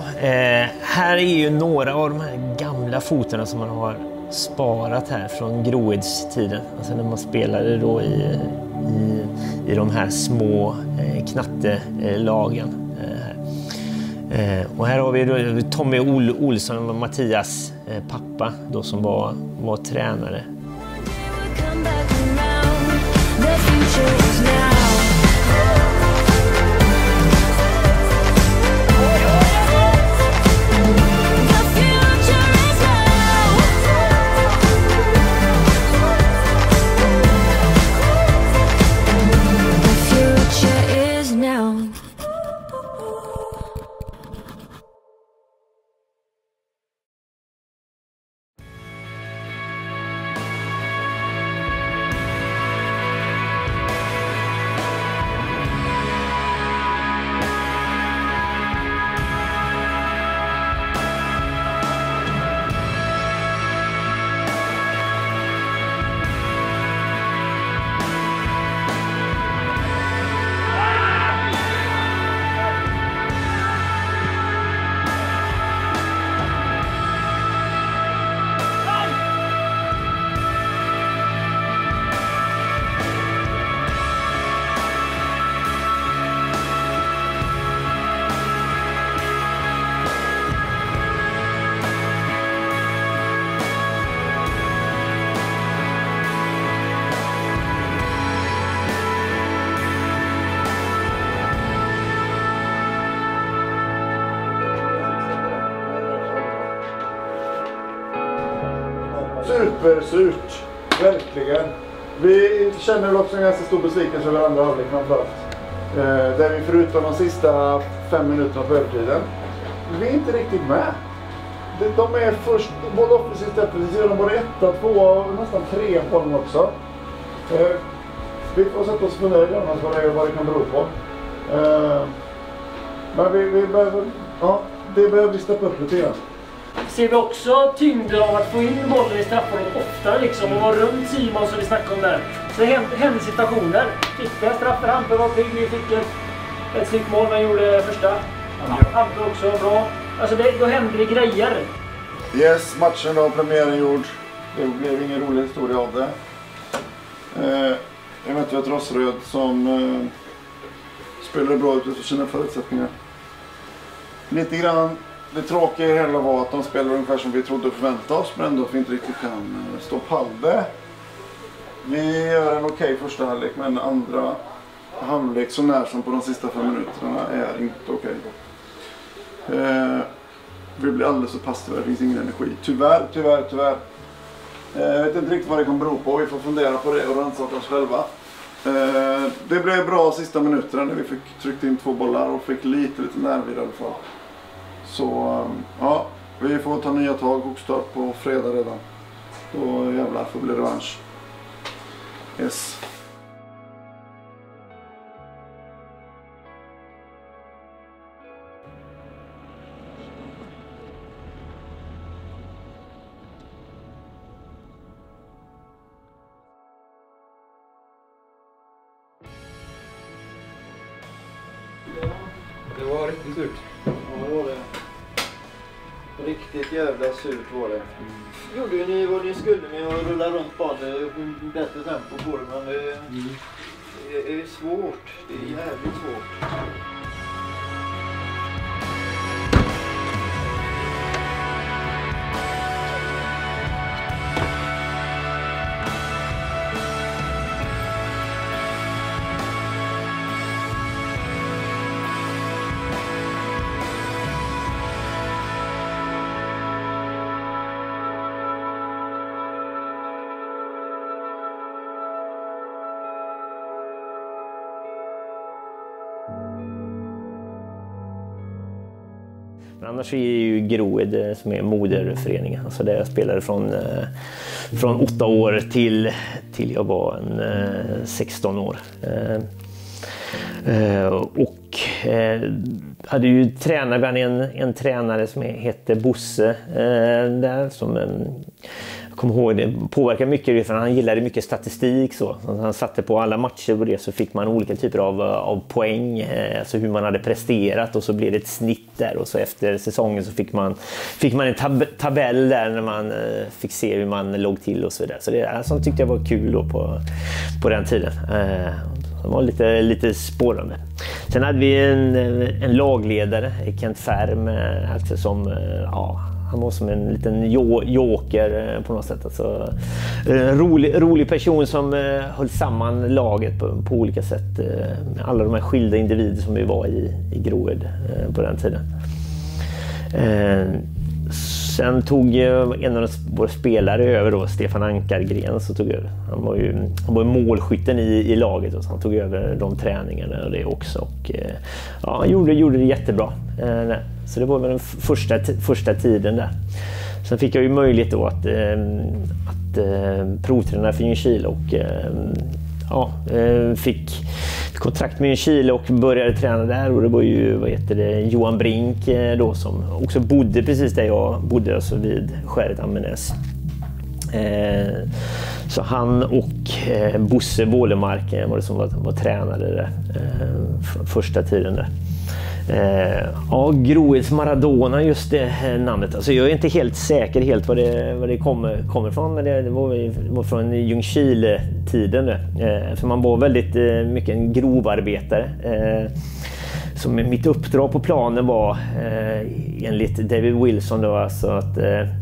här är ju några av de här gamla fotorna som man har sparat här från Groedstiden. Alltså när man spelade då i de här små knattelagen. Och här har vi då Tommy Olsson och Mattias pappa då, som var tränare. Supersurt, verkligen. Vi känner väl också en ganska stor besvikelse över andra halvlek framförallt. Där vi förutom de sista 5 minuterna på övertiden, vi är inte riktigt med. De är först, både offensivt och defensivt, gör de både 1, 2 och nästan 3 poäng också. Vi får sätta oss och fundera annars vad det kan bero på. Men vi behöver, ja, det behöver vi steppa upp lite grann. Ser vi också tyngden av att få in bollen i straffområdet oftare liksom, och vara runt Simon som vi snackade om där. Så det händer situationer. Fick en straff för Hampe var pigg, vi fick ett snyggt mål man gjorde första. Hampe också bra. Alltså då händer det grejer. Yes, matchen då, premiären gjord. Det blev ingen rolig historia av det. Jag mötte ett Rossröd som spelade bra ut för sina förutsättningar. Lite grann. Det tråkiga i det hela var att de spelade ungefär som vi trodde och förväntade oss, men ändå att vi inte riktigt kan stå pall det. Vi gör en okej första halvlek, men andra halvlek så när som på de sista 5 minuterna är inte okej. Vi blir alldeles så passiva, det finns ingen energi. Tyvärr. Jag vet inte riktigt vad det kan bero på, vi får fundera på det och rannsaka oss själva. Det blev bra sista minuterna när vi fick tryckt in 2 bollar och fick lite nervig i alla fall. Så ja, vi får ta nya tag och start på fredag redan. Då jävlar får bli revansch. Yes. Det var riktigt surt. Ja, det var det. Riktigt jävla surt var det. Gjorde ju ni vad ni skulle med att rulla runt banan, bättre tempo på det, men det är svårt. Det är jävligt svårt. Men annars är ju Groed som är moderföreningen. Alltså där jag spelade från 8 år till jag var 16 år. Och hade ju tränare, en tränare som hette Bosse där som kom ihåg det påverkar mycket för han gillade mycket statistik så han satte på alla matcher och det så fick man olika typer av poäng, alltså hur man hade presterat och så blev det ett snitt där och så efter säsongen så fick man en tabell där när man fick se hur man låg till och så vidare. Så det som tyckte jag var kul då på den tiden. Det var lite spårande. Sen hade vi en lagledare, Kent Färm, alltså som han var som en liten joker på något sätt. Alltså, en rolig person som höll samman laget på olika sätt. Med alla de här skilda individer som vi var i Grohed på den tiden. Sen tog en av våra spelare över då, Stefan Ankargren, så tog över. Han var ju målskytten i laget och så han tog över de träningarna och det också. Och, han gjorde det jättebra. Så det var väl den första tiden där. Sen fick jag ju möjlighet då att provträna för Ljungskile och fick kontrakt med Ljungskile och började träna där och det var ju Johan Brink då som också bodde precis där jag bodde, alltså vid Skäret Ammenäs. Så han och Bosse Wålemark var det som var tränare där första tiden där. Groheds Maradona, just det namnet. Alltså jag är inte helt säker vad det kommer från, men det var från Ljungskile-tiden. För man var väldigt mycket en grovarbetare. Så mitt uppdrag på planen var enligt David Wilson då, alltså att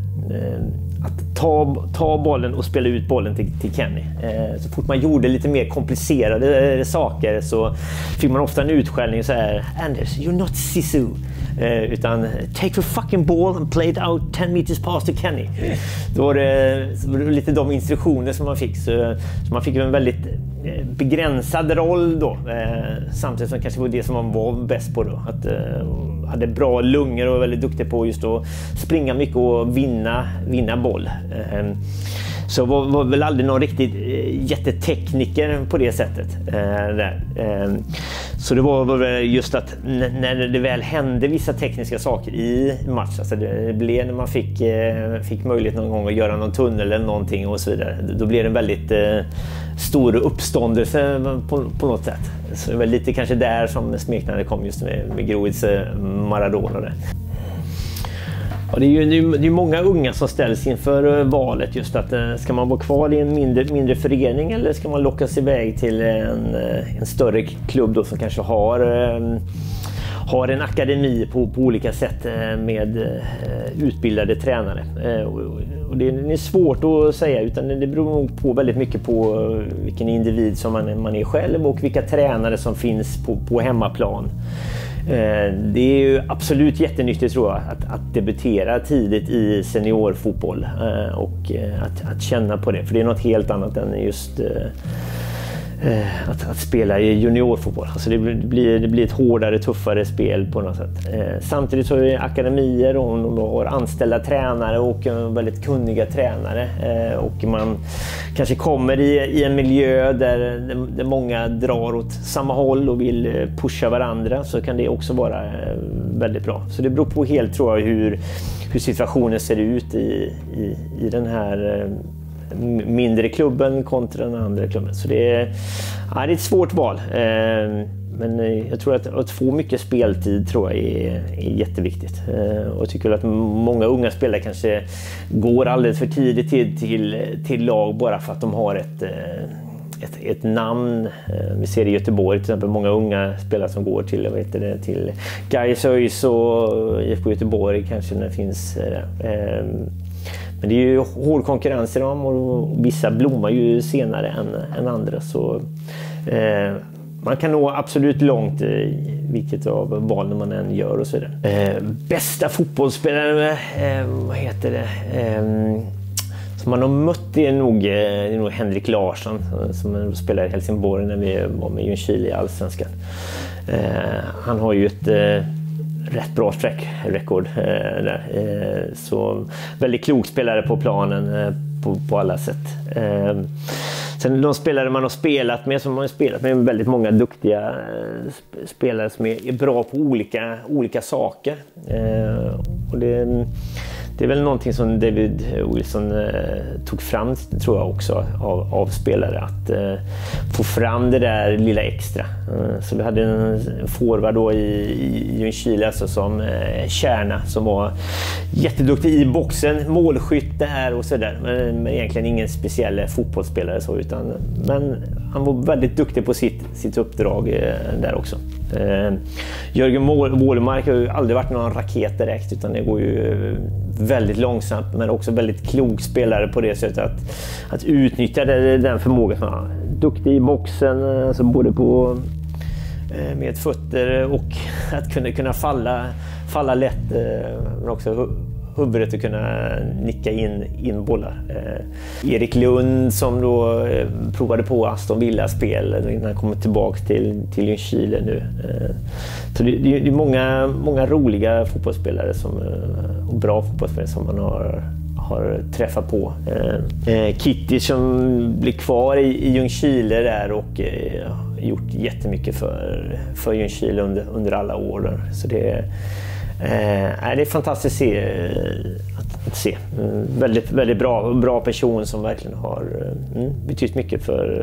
ta bollen och spela ut bollen till Kenny. Så fort man gjorde lite mer komplicerade saker så fick man ofta en utskällning så här: Anders, you're not Sisu. Utan take the fucking ball and play it out 10 meters past to Kenny. Då var det lite de instruktioner som man fick. Så man fick en väldigt begränsad roll då. Samtidigt som kanske var det som man var bäst på då. Att hade bra lungor och var väldigt duktig på just att springa mycket och vinna boll. Så var väl aldrig någon riktigt jättetekniker på det sättet. Så det var väl just att när det väl hände vissa tekniska saker i match, alltså det blev när man fick möjlighet någon gång att göra någon tunnel eller någonting och så vidare, då blev det en väldigt stor uppståndelse på något sätt. Så det var lite kanske där som smeknamnet kom just med Groheds Maradona där. Ja, det är ju många unga som ställs inför valet just att ska man vara kvar i en mindre förening eller ska man lockas iväg till en större klubb då som kanske har en akademi på olika sätt med utbildade tränare. Och det är svårt att säga, utan det beror nog på väldigt mycket på vilken individ som man är själv och vilka tränare som finns på hemmaplan. Det är ju absolut jättenyttigt tror jag att debutera tidigt i seniorfotboll och att känna på det, för det är något helt annat än just att spela i juniorfotboll. Alltså det blir ett hårdare, tuffare spel på något sätt. Samtidigt så är det akademier och de har anställda tränare och väldigt kunniga tränare. Och man kanske kommer i en miljö där många drar åt samma håll och vill pusha varandra, så kan det också vara väldigt bra. Så det beror på helt tror jag hur situationen ser ut i den här mindre klubben kontra den andra klubben. Så det är ett svårt val. Men jag tror att få mycket speltid tror jag är jätteviktigt. Och jag tycker att många unga spelare kanske går alldeles för tidigt till lag bara för att de har ett namn. Vi ser i Göteborg till exempel många unga spelare som går till Gais ÖIS och IFK Göteborg kanske när det finns. Men det är ju hård konkurrens i dem och vissa blommar ju senare än andra. Så man kan nå absolut långt vilket av val man än gör och så vidare. Bästa fotbollsspelare, som man har mött är nog Henrik Larsson som spelar i Helsingborg när vi var med Ljungskile i Allsvenskan. Han har ju ett rätt bra track-record där. Så väldigt klok spelare på planen på alla sätt. Sen de spelare man har spelat med, som man har spelat med väldigt många duktiga spelare som är bra på olika saker. Och Det är väl någonting som David Wilson tog fram, tror jag också, av spelare. Att få fram det där lilla extra. Så vi hade en forward då i Ljungskile alltså, som Kärna, som var jätteduktig i boxen, målskytt där och sådär. Men egentligen ingen speciell fotbollsspelare så, men han var väldigt duktig på sitt uppdrag där också. Jörgen Wålemark har ju aldrig varit någon raket direkt, utan det går ju väldigt långsamt, men också väldigt klok spelare på det sättet att utnyttja den förmågan. Ja, duktig i boxen, alltså både på med fötter och att kunna falla lätt, men också huvudet att kunna nicka in bollar. Erik Lund som då provade på Aston Villa-spel innan han kommer tillbaka till Ljungskile nu. Så det är många roliga fotbollsspelare och bra fotbollsspelare som man har träffat på. Kitty som blir kvar i Ljungskile där och gjort jättemycket för Ljungskile under alla år där. Så det är fantastiskt att se. Väldigt, väldigt bra person som verkligen har betytt mycket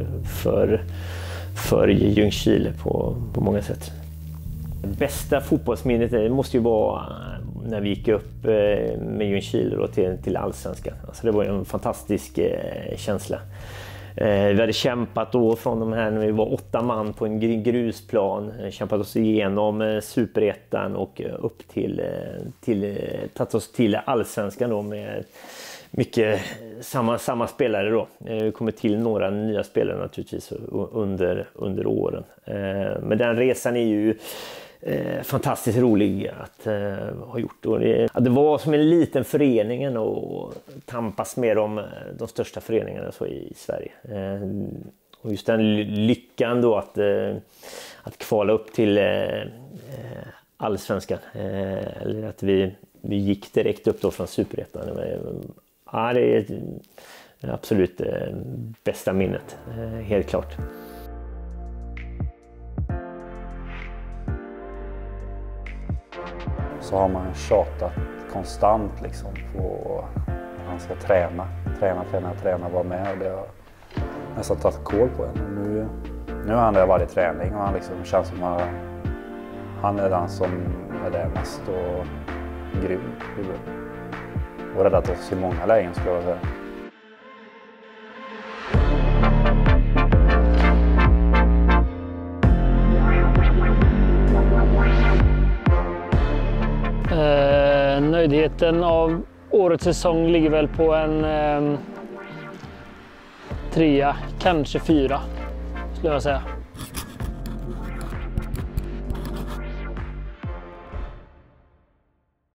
för Ljungskile på många sätt. Bästa fotbollsminnet måste ju vara när vi gick upp med Ljungskile då till Allsvenskan. Alltså det var en fantastisk känsla. Vi hade kämpat då från de här när vi var 8 man på en grusplan, kämpat oss igenom superettan och upp tagit oss till Allsvenskan då med mycket samma spelare då. Det kommer till några nya spelare naturligtvis under åren. Men den resan är ju fantastiskt rolig att ha gjort. Och det var som en liten förening och tampas med de största föreningarna så i Sverige. Och just den lyckan då att kvala upp till Allsvenskan, eller att vi gick direkt upp då från superettan. Ja, det är absolut bästa minnet, helt klart. Så har man tjatat konstant liksom på att han ska träna, vara med, och det har nästan tagit kål på en. Nu är han där varje träning och han liksom känns som att han är den som är där mest och grym och räddat oss i många lägen, skulle jag säga. Nöjdheten av årets säsong ligger väl på en 3, kanske 4 skulle jag säga.